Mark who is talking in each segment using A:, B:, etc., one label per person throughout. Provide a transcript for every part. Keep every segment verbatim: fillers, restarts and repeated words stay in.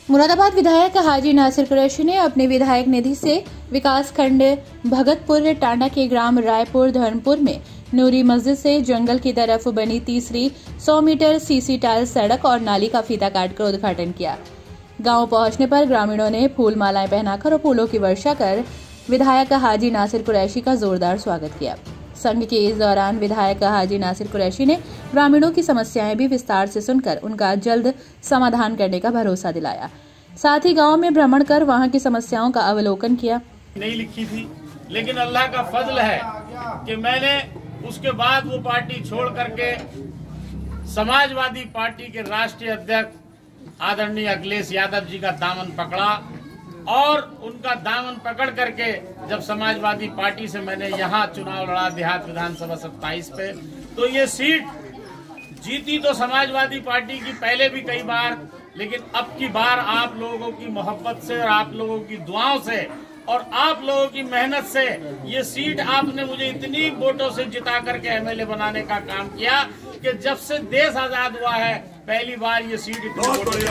A: मुरादाबाद विधायक हाजी नासिर कुरैशी ने अपनी विधायक निधि से विकास खंड भगतपुर टांडा के ग्राम रायपुर धर्मपुर में नूरी मस्जिद से जंगल की तरफ बनी तीसरी सौ मीटर सीसी टाइल सड़क और नाली का फीता काटकर उद्घाटन किया। गांव पहुंचने पर ग्रामीणों ने फूल मालाएं पहनाकर और फूलों की वर्षा कर विधायक हाजी नासिर कुरैशी का जोरदार स्वागत किया। संघ के इस दौरान विधायक हाजी नासिर कुरैशी ने ग्रामीणों की समस्याएं भी विस्तार से सुनकर उनका जल्द समाधान करने का भरोसा दिलाया। साथ ही गांव में भ्रमण कर वहां की समस्याओं का अवलोकन किया।
B: नहीं लिखी थी, लेकिन अल्लाह का फजल है कि मैंने उसके बाद वो पार्टी छोड़ करके समाजवादी पार्टी के राष्ट्रीय अध्यक्ष आदरणीय अखिलेश यादव जी का दामन पकड़ा और उनका दामन पकड़ करके जब समाजवादी पार्टी से मैंने यहाँ चुनाव लड़ा देहात विधानसभा सत्ताईस पे, तो ये सीट जीती तो समाजवादी पार्टी की पहले भी कई बार, लेकिन अब की बार आप लोगों की मोहब्बत से और आप लोगों की दुआओं से और आप लोगों की मेहनत से ये सीट आपने मुझे इतनी वोटों से जिता करके एमएलए बनाने का काम किया कि जब से देश आजाद हुआ है पहली बार ये सीट इतनी।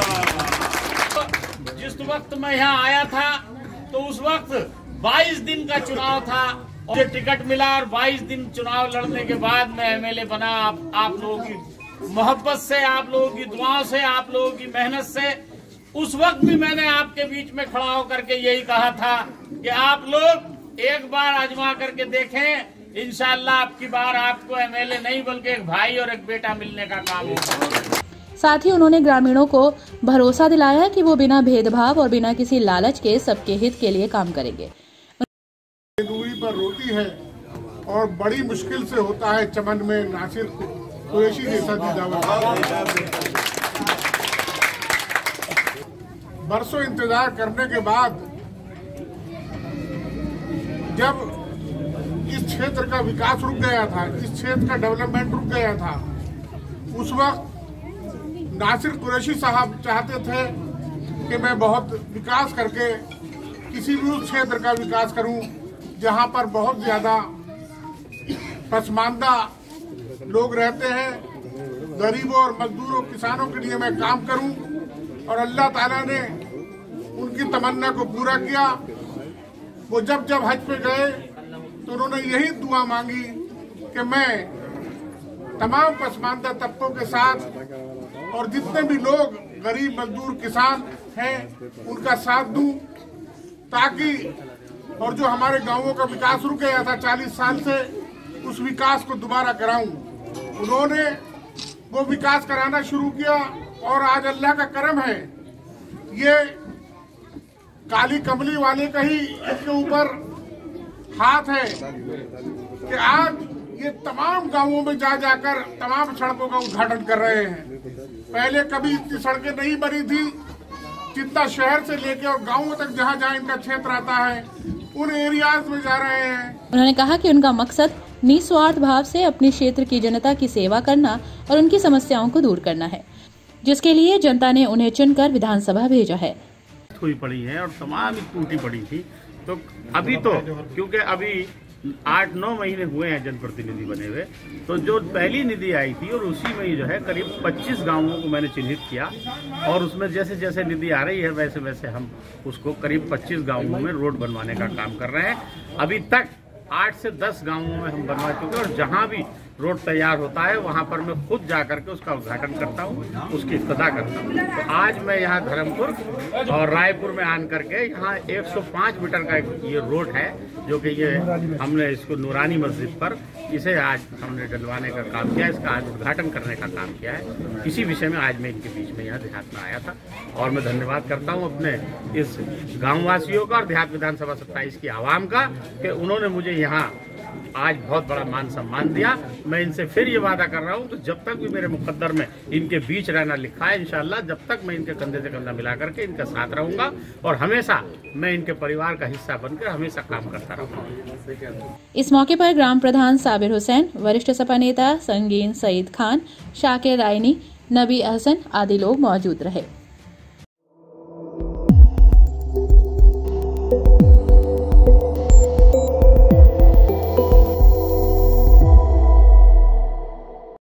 B: जिस वक्त मैं यहाँ आया था तो उस वक्त बाईस दिन का चुनाव था और मुझे टिकट मिला और बाईस दिन चुनाव लड़ने के बाद मैं एमएलए बना। आप, आप लोगों की मोहब्बत से, आप लोगों की दुआओं से, आप लोगों की मेहनत से उस वक्त भी मैंने आपके बीच में खड़ा होकर के यही कहा था कि आप लोग एक बार आजमा करके देखें, इंशाअल्लाह आपकी बार आपको एमएलए नहीं बल्कि एक भाई और एक बेटा मिलने का काम होगा।
A: साथ ही उन्होंने ग्रामीणों को भरोसा दिलाया कि वो बिना भेदभाव और बिना किसी लालच के सबके हित के लिए काम करेंगे।
C: दूरी पर रोती है और बड़ी मुश्किल से होता है चमन में नासिर कुरैशी जैसा जिंदाबाद। बरसों इंतजार करने के बाद जब इस क्षेत्र का विकास रुक गया था, इस क्षेत्र का डेवलपमेंट रुक गया था, उस वक्त नासिर कुरैशी साहब चाहते थे कि मैं बहुत विकास करके किसी भी उस क्षेत्र का विकास करूं जहां पर बहुत ज्यादा पसमानदा लोग रहते हैं, गरीबों और मजदूरों किसानों के लिए मैं काम करूं। और अल्लाह ताला ने उनकी तमन्ना को पूरा किया। वो जब जब हज पे गए तो उन्होंने यही दुआ मांगी कि मैं तमाम पसमानदा तबकों के साथ और जितने भी लोग गरीब मजदूर किसान हैं उनका साथ दूं, ताकि और जो हमारे गांवों का विकास रुक गया था चालीस साल से, उस विकास को दोबारा कराऊं। उन्होंने वो विकास कराना शुरू किया और आज अल्लाह का करम है, ये काली कमली वाले का ही इसके ऊपर हाथ है कि आज ये तमाम गांवों में जा जाकर तमाम सड़कों का उद्घाटन कर रहे हैं। पहले कभी इतनी सड़कें नहीं बनी थी, जितना शहर से लेके और गांवों तक जहां जहां इनका क्षेत्र आता है उन एरियाज में जा रहे हैं।
A: उन्होंने कहा कि उनका मकसद निस्वार्थ भाव से अपने क्षेत्र की जनता की सेवा करना और उनकी समस्याओं को दूर करना है, जिसके लिए जनता ने उन्हें चुनकर विधानसभा भेजा है।
B: हुई पड़ी है और तमाम टूटी पड़ी थी, तो अभी तो क्योंकि अभी आठ नौ महीने हुए हैं जनप्रतिनिधि बने हुए, तो जो पहली निधि आई थी और उसी में जो है करीब पच्चीस गांवों को मैंने चिन्हित किया और उसमें जैसे जैसे निधि आ रही है वैसे वैसे हम उसको करीब पच्चीस गांवों में रोड बनवाने का काम कर रहे हैं। अभी तक आठ से दस गांवों में हम बनवा चुके हैं और जहां भी रोड तैयार होता है वहां पर मैं खुद जा करके उसका उद्घाटन करता हूं, उसकी इफ्तिताह करता हूं। तो आज मैं यहाँ धर्मपुर और रायपुर में आन करके यहाँ एक सौ पाँच मीटर का एक ये रोड है जो कि ये हमने इसको नूरानी मस्जिद पर इसे आज हमने डलवाने का काम किया, इसका आज उद्घाटन करने का काम किया है। इसी विषय में आज मैं इनके बीच में यहाँ देहात में आया था और मैं धन्यवाद करता हूँ अपने इस गाँव वासियों का और देहात विधानसभा सत्ताईस की आवाम का कि उन्होंने मुझे यहाँ आज बहुत बड़ा मान सम्मान दिया। मैं इनसे फिर ये वादा कर रहा हूँ कि जब तक भी मेरे मुकद्दर में इनके बीच रहना लिखा है, इंशाअल्लाह जब तक मैं इनके कंधे से कंधा मिला करके इनका साथ रहूंगा और हमेशा मैं इनके परिवार का हिस्सा बनकर हमेशा काम करता रहूंगा।
A: इस मौके पर ग्राम प्रधान साबिर हुसैन, वरिष्ठ सपा नेता संगीन सईद खान, शाकिर रायनी, नबी अहसन आदि लोग मौजूद रहे।